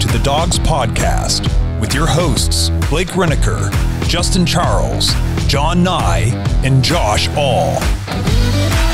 the Dawgs Podcast with your hosts, Blake Reneker, Justin Charles, John Nye, and Josh All.